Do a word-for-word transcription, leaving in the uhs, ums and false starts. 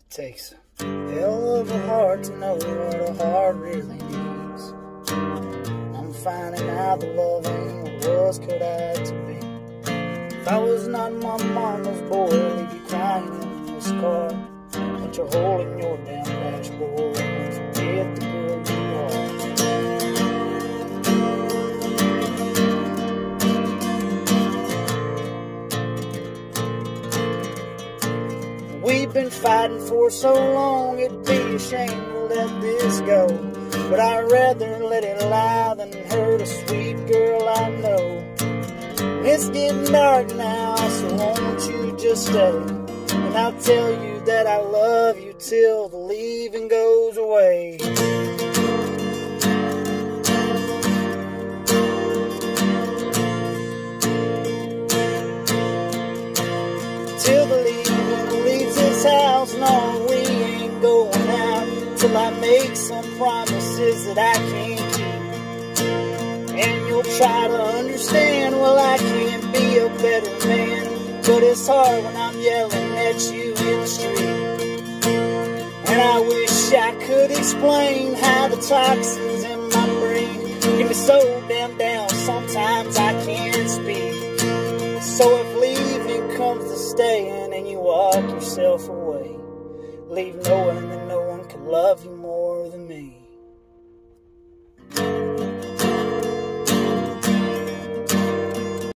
Takes a hell of a heart to know what a heart really needs. I'm finding out that love ain't what it was cut out to be. If I was not my mama's boy, I'd be crying in this car. Punch a hole in your damn dashboard and forget the girl you are. We've been fighting for so long, it'd be a shame to let this go. But I'd rather let it lie than hurt a sweet girl I know. It's getting dark now, so won't you just stay? And I'll tell you that I love you till the leaving goes away. Till the leaving leaves this house, no, we ain't going out till I make some promises that I can't keep. And you'll try to understand, well, I can't be a better man, but it's hard when I'm yelling at you in the street. And I wish I could explain how the toxins in my brain get me so damn down, sometimes I can't speak. So if leaving comes to staying and you walk yourself away, leave knowing that no one can love you more than me.